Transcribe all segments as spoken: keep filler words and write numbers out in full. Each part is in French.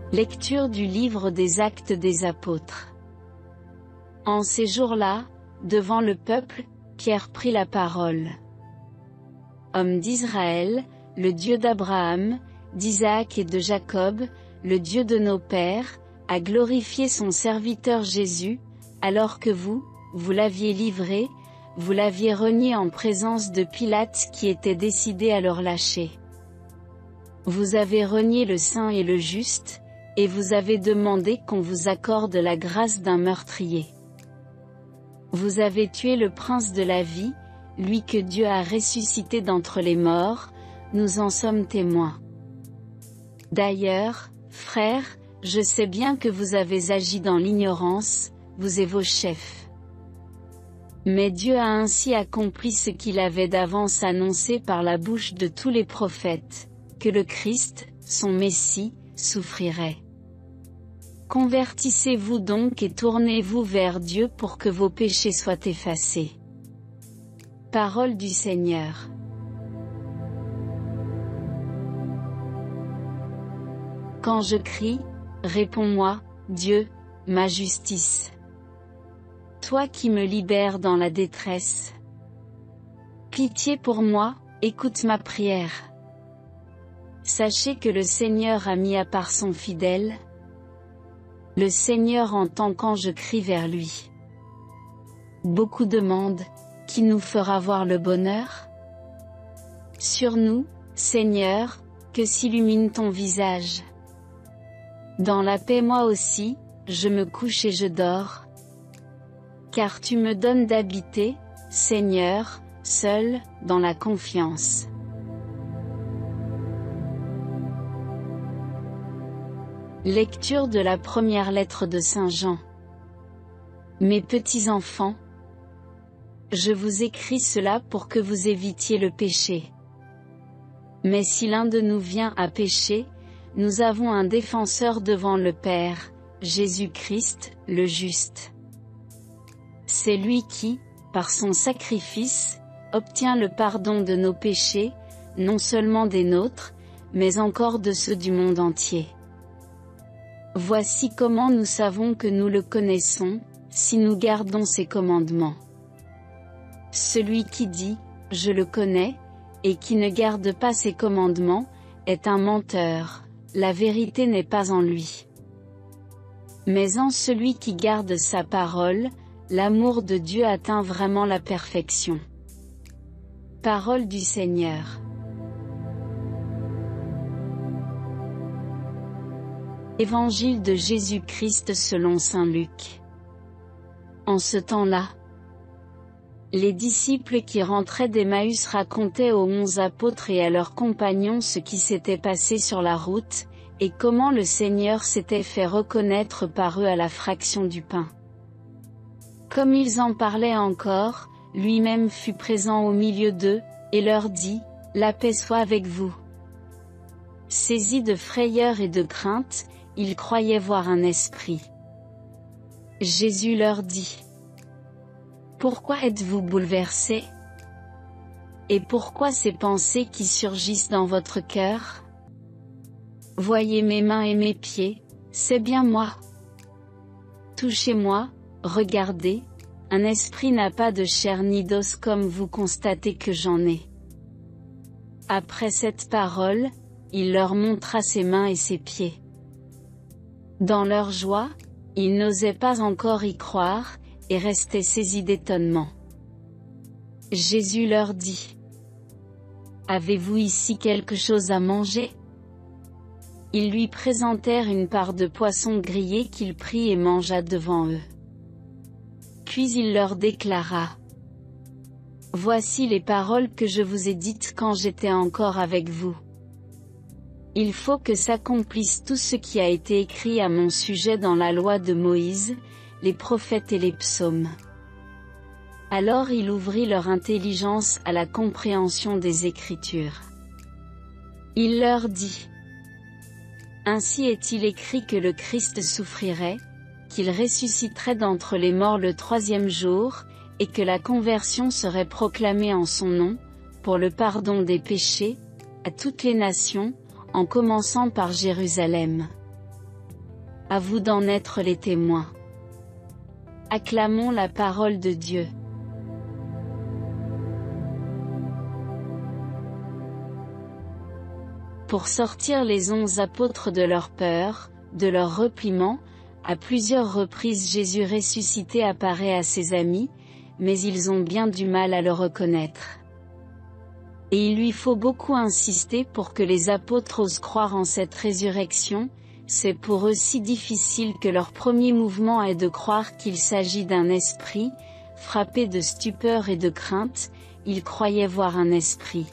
Lecture du livre des Actes des Apôtres. En ces jours-là, devant le peuple, Pierre prit la parole. Homme d'Israël, le Dieu d'Abraham, d'Isaac et de Jacob, le Dieu de nos pères, a glorifié son serviteur Jésus, alors que vous, vous l'aviez livré, vous l'aviez renié en présence de Pilate qui était décidé à le relâcher. Vous avez renié le saint et le juste, et vous avez demandé qu'on vous accorde la grâce d'un meurtrier. Vous avez tué le prince de la vie, lui que Dieu a ressuscité d'entre les morts, nous en sommes témoins. D'ailleurs, frères, je sais bien que vous avez agi dans l'ignorance, vous et vos chefs. Mais Dieu a ainsi accompli ce qu'il avait d'avance annoncé par la bouche de tous les prophètes, que le Christ, son Messie, souffrirait. Convertissez-vous donc et tournez-vous vers Dieu pour que vos péchés soient effacés. Parole du Seigneur. Quand je crie, réponds-moi, Dieu, ma justice. Toi qui me libères dans la détresse. Pitié pour moi, écoute ma prière. Sachez que le Seigneur a mis à part son fidèle. Le Seigneur entend quand je crie vers lui. Beaucoup demandent, qui nous fera voir le bonheur? Sur nous, Seigneur, que s'illumine ton visage. Dans la paix moi aussi, je me couche et je dors. Car tu me donnes d'habiter, Seigneur, seul, dans la confiance. Lecture de la première lettre de Saint Jean. Mes petits enfants, je vous écris cela pour que vous évitiez le péché. Mais si l'un de nous vient à pécher, nous avons un défenseur devant le Père, Jésus-Christ, le juste. C'est lui qui, par son sacrifice, obtient le pardon de nos péchés, non seulement des nôtres, mais encore de ceux du monde entier. Voici comment nous savons que nous le connaissons, si nous gardons ses commandements. Celui qui dit, je le connais, et qui ne garde pas ses commandements, est un menteur, la vérité n'est pas en lui. Mais en celui qui garde sa parole, l'amour de Dieu atteint vraiment la perfection. Parole du Seigneur. Évangile de Jésus-Christ selon saint Luc. En ce temps-là, les disciples qui rentraient d'Emmaüs racontaient aux onze apôtres et à leurs compagnons ce qui s'était passé sur la route, et comment le Seigneur s'était fait reconnaître par eux à la fraction du pain. Comme ils en parlaient encore, lui-même fut présent au milieu d'eux, et leur dit, « La paix soit avec vous. » Saisis de frayeur et de crainte, ils croyaient voir un esprit. Jésus leur dit, « Pourquoi êtes-vous bouleversés? Et pourquoi ces pensées qui surgissent dans votre cœur? Voyez mes mains et mes pieds, c'est bien moi. Touchez-moi, regardez, un esprit n'a pas de chair ni d'os comme vous constatez que j'en ai. » Après cette parole, il leur montra ses mains et ses pieds. Dans leur joie, ils n'osaient pas encore y croire, et restaient saisis d'étonnement. Jésus leur dit, « Avez-vous ici quelque chose à manger? » Ils lui présentèrent une part de poisson grillé qu'il prit et mangea devant eux. Puis il leur déclara, « Voici les paroles que je vous ai dites quand j'étais encore avec vous. Il faut que s'accomplisse tout ce qui a été écrit à mon sujet dans la loi de Moïse, les prophètes et les psaumes. » Alors il ouvrit leur intelligence à la compréhension des Écritures. Il leur dit, « Ainsi est-il écrit que le Christ souffrirait, qu'il ressusciterait d'entre les morts le troisième jour, et que la conversion serait proclamée en son nom, pour le pardon des péchés, à toutes les nations, en commençant par Jérusalem. à vous d'en être les témoins. Acclamons la parole de Dieu. Pour sortir les onze apôtres de leur peur, de leur repliement, à plusieurs reprises Jésus ressuscité apparaît à ses amis, mais ils ont bien du mal à le reconnaître. Et il lui faut beaucoup insister pour que les apôtres osent croire en cette résurrection. C'est pour eux si difficile que leur premier mouvement est de croire qu'il s'agit d'un esprit. Frappés de stupeur et de crainte, ils croyaient voir un esprit.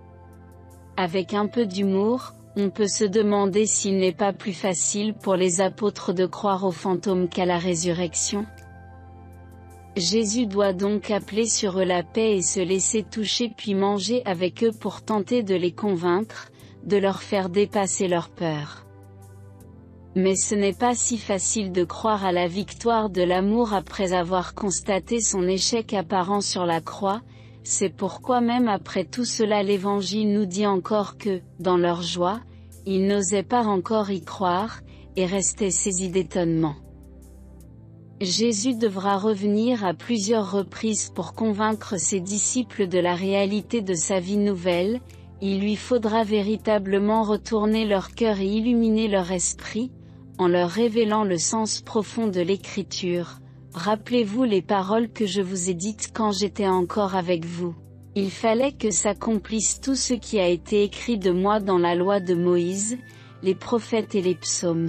Avec un peu d'humour, on peut se demander s'il n'est pas plus facile pour les apôtres de croire aux fantômes qu'à la résurrection. Jésus doit donc appeler sur eux la paix et se laisser toucher puis manger avec eux pour tenter de les convaincre, de leur faire dépasser leur peur. Mais ce n'est pas si facile de croire à la victoire de l'amour après avoir constaté son échec apparent sur la croix. C'est pourquoi même après tout cela l'Évangile nous dit encore que, dans leur joie, ils n'osaient pas encore y croire, et restaient saisis d'étonnement. Jésus devra revenir à plusieurs reprises pour convaincre ses disciples de la réalité de sa vie nouvelle. Il lui faudra véritablement retourner leur cœur et illuminer leur esprit, en leur révélant le sens profond de l'Écriture. Rappelez-vous les paroles que je vous ai dites quand j'étais encore avec vous. Il fallait que s'accomplisse tout ce qui a été écrit de moi dans la loi de Moïse, les prophètes et les psaumes.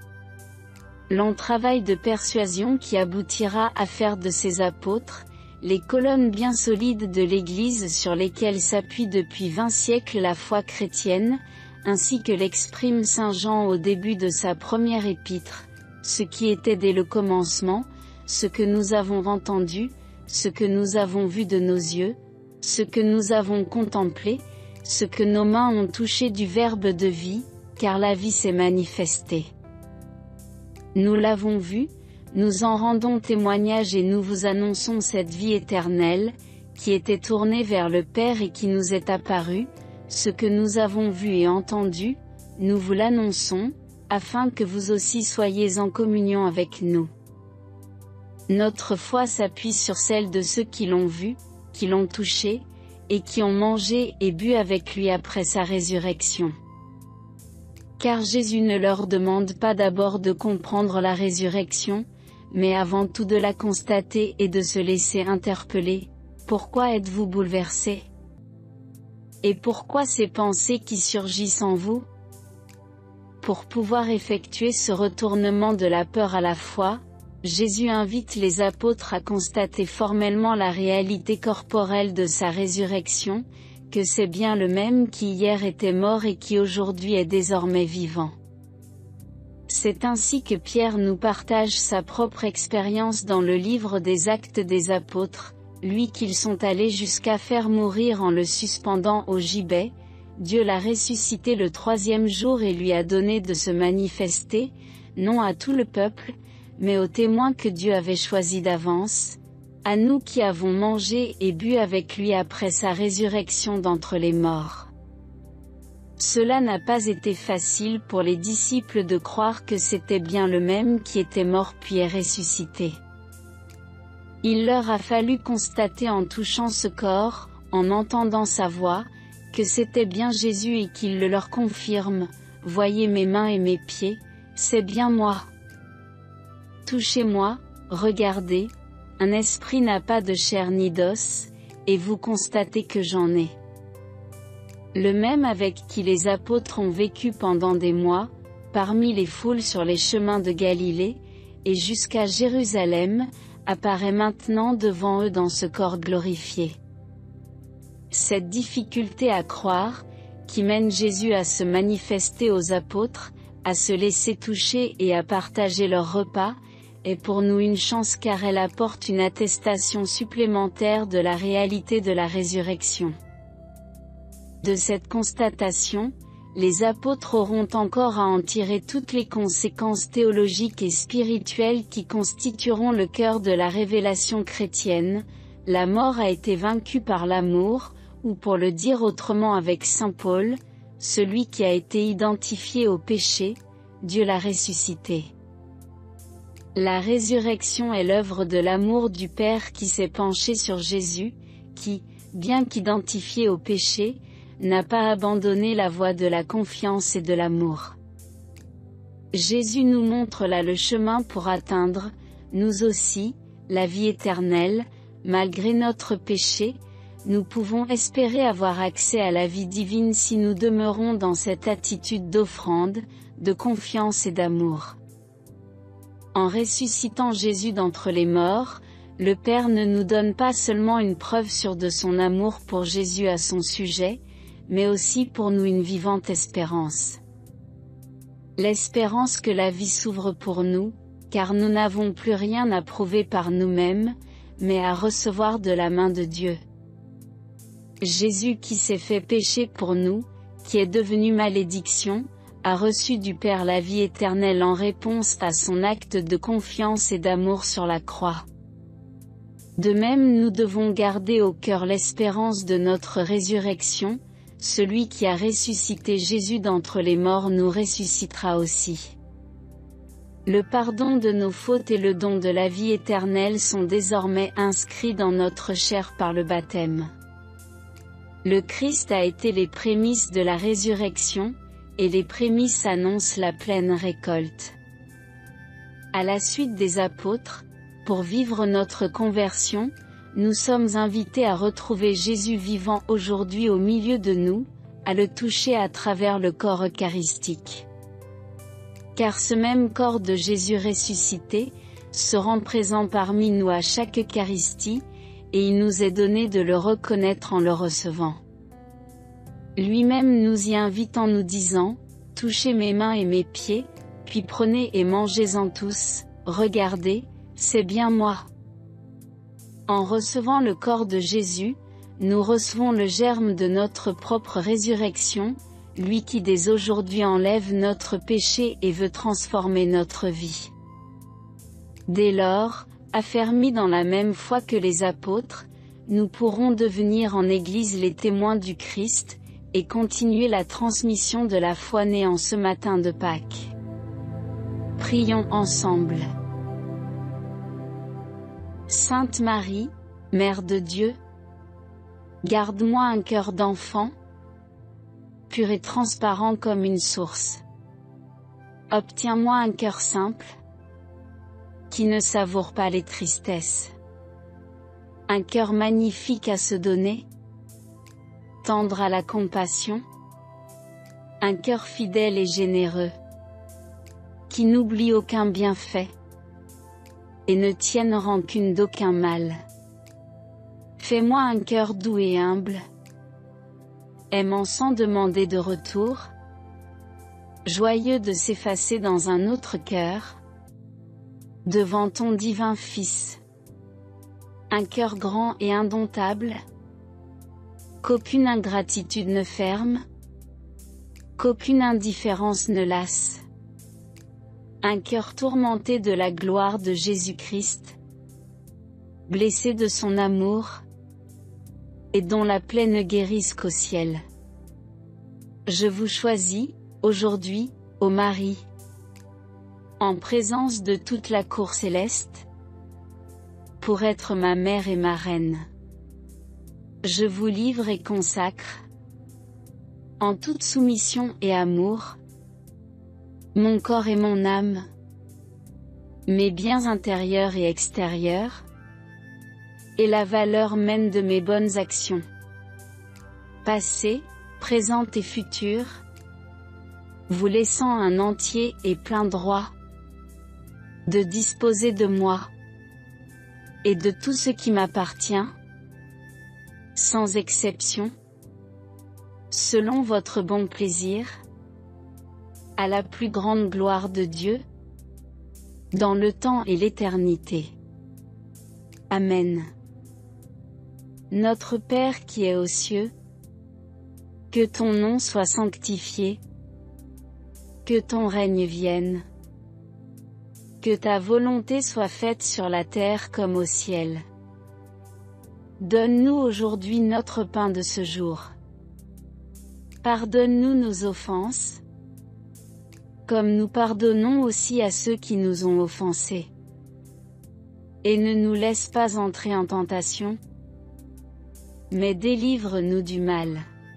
Long travail de persuasion qui aboutira à faire de ces apôtres, les colonnes bien solides de l'Église sur lesquelles s'appuie depuis vingt siècles la foi chrétienne, ainsi que l'exprime saint Jean au début de sa première épître, ce qui était dès le commencement, ce que nous avons entendu, ce que nous avons vu de nos yeux, ce que nous avons contemplé, ce que nos mains ont touché du Verbe de vie, car la vie s'est manifestée. Nous l'avons vu, nous en rendons témoignage et nous vous annonçons cette vie éternelle, qui était tournée vers le Père et qui nous est apparue. Ce que nous avons vu et entendu, nous vous l'annonçons, afin que vous aussi soyez en communion avec nous. Notre foi s'appuie sur celle de ceux qui l'ont vu, qui l'ont touché, et qui ont mangé et bu avec lui après sa résurrection. Car Jésus ne leur demande pas d'abord de comprendre la résurrection, mais avant tout de la constater et de se laisser interpeller. Pourquoi êtes-vous bouleversés? Et pourquoi ces pensées qui surgissent en vous? Pour pouvoir effectuer ce retournement de la peur à la foi, Jésus invite les apôtres à constater formellement la réalité corporelle de sa résurrection, que c'est bien le même qui hier était mort et qui aujourd'hui est désormais vivant. C'est ainsi que Pierre nous partage sa propre expérience dans le livre des Actes des Apôtres, lui qu'ils sont allés jusqu'à faire mourir en le suspendant au gibet. Dieu l'a ressuscité le troisième jour et lui a donné de se manifester, non à tout le peuple, mais aux témoins que Dieu avait choisis d'avance, à nous qui avons mangé et bu avec lui après sa résurrection d'entre les morts. Cela n'a pas été facile pour les disciples de croire que c'était bien le même qui était mort puis est ressuscité. Il leur a fallu constater en touchant ce corps, en entendant sa voix, que c'était bien Jésus et qu'il le leur confirme. Voyez mes mains et mes pieds, c'est bien moi. Touchez-moi, regardez, un esprit n'a pas de chair ni d'os, et vous constatez que j'en ai. Le même avec qui les apôtres ont vécu pendant des mois, parmi les foules sur les chemins de Galilée, et jusqu'à Jérusalem, apparaît maintenant devant eux dans ce corps glorifié. Cette difficulté à croire, qui mène Jésus à se manifester aux apôtres, à se laisser toucher et à partager leur repas, est pour nous une chance car elle apporte une attestation supplémentaire de la réalité de la résurrection. De cette constatation, les apôtres auront encore à en tirer toutes les conséquences théologiques et spirituelles qui constitueront le cœur de la révélation chrétienne. La mort a été vaincue par l'amour, ou pour le dire autrement avec saint Paul, celui qui a été identifié au péché, Dieu l'a ressuscité. La résurrection est l'œuvre de l'amour du Père qui s'est penché sur Jésus, qui, bien qu'identifié au péché, n'a pas abandonné la voie de la confiance et de l'amour. Jésus nous montre là le chemin pour atteindre, nous aussi, la vie éternelle. Malgré notre péché, nous pouvons espérer avoir accès à la vie divine si nous demeurons dans cette attitude d'offrande, de confiance et d'amour. En ressuscitant Jésus d'entre les morts, le Père ne nous donne pas seulement une preuve sûre de son amour pour Jésus à son sujet, mais aussi pour nous une vivante espérance. L'espérance que la vie s'ouvre pour nous, car nous n'avons plus rien à prouver par nous-mêmes, mais à recevoir de la main de Dieu. Jésus qui s'est fait péché pour nous, qui est devenu malédiction, a reçu du Père la vie éternelle en réponse à son acte de confiance et d'amour sur la croix. De même nous devons garder au cœur l'espérance de notre résurrection. Celui qui a ressuscité Jésus d'entre les morts nous ressuscitera aussi. Le pardon de nos fautes et le don de la vie éternelle sont désormais inscrits dans notre chair par le baptême. Le Christ a été les prémices de la résurrection, et les prémices annoncent la pleine récolte. À la suite des apôtres, pour vivre notre conversion, nous sommes invités à retrouver Jésus vivant aujourd'hui au milieu de nous, à le toucher à travers le corps eucharistique. Car ce même corps de Jésus ressuscité, se rend présent parmi nous à chaque Eucharistie, et il nous est donné de le reconnaître en le recevant. Lui-même nous y invite en nous disant, « Touchez mes mains et mes pieds, puis prenez et mangez-en tous, regardez, c'est bien moi. » En recevant le corps de Jésus, nous recevons le germe de notre propre résurrection, lui qui dès aujourd'hui enlève notre péché et veut transformer notre vie. Dès lors, affermis dans la même foi que les apôtres, nous pourrons devenir en Église les témoins du Christ, et continuer la transmission de la foi née en ce matin de Pâques. Prions ensemble. Sainte Marie, Mère de Dieu, garde-moi un cœur d'enfant, pur et transparent comme une source. Obtiens-moi un cœur simple, qui ne savoure pas les tristesses. Un cœur magnifique à se donner, tendre à la compassion. Un cœur fidèle et généreux, qui n'oublie aucun bienfait, et ne tienne rancune d'aucun mal. Fais-moi un cœur doux et humble, aimant sans demander de retour, joyeux de s'effacer dans un autre cœur, devant ton divin Fils. Un cœur grand et indomptable, qu'aucune ingratitude ne ferme, qu'aucune indifférence ne lasse. Un cœur tourmenté de la gloire de Jésus-Christ, blessé de son amour, et dont la plaie ne guérisse qu'au ciel. Je vous choisis, aujourd'hui, ô Marie, en présence de toute la cour céleste, pour être ma mère et ma reine. Je vous livre et consacre, en toute soumission et amour, mon corps et mon âme, mes biens intérieurs et extérieurs, et la valeur même de mes bonnes actions, passées, présentes et futures, vous laissant un entier et plein droit de disposer de moi et de tout ce qui m'appartient, sans exception, selon votre bon plaisir, à la plus grande gloire de Dieu, dans le temps et l'éternité. Amen. Notre Père qui es aux cieux, que ton nom soit sanctifié, que ton règne vienne, que ta volonté soit faite sur la terre comme au ciel. Donne-nous aujourd'hui notre pain de ce jour. Pardonne-nous nos offenses, comme nous pardonnons aussi à ceux qui nous ont offensés. et ne nous laisse pas entrer en tentation, mais délivre-nous du mal.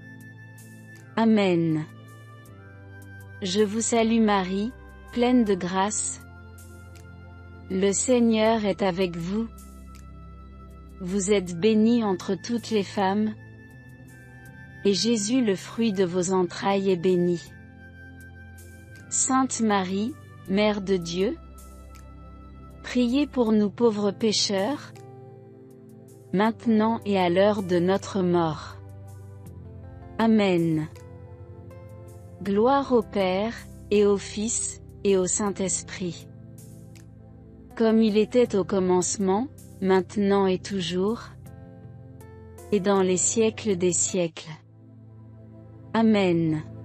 Amen. Je vous salue Marie, pleine de grâce. Le Seigneur est avec vous. Vous êtes bénie entre toutes les femmes, et Jésus, le fruit de vos entrailles, est béni. Sainte Marie, Mère de Dieu, priez pour nous pauvres pécheurs, maintenant et à l'heure de notre mort. Amen. Gloire au Père, et au Fils, et au Saint-Esprit. Comme il était au commencement, maintenant et toujours, et dans les siècles des siècles. Amen.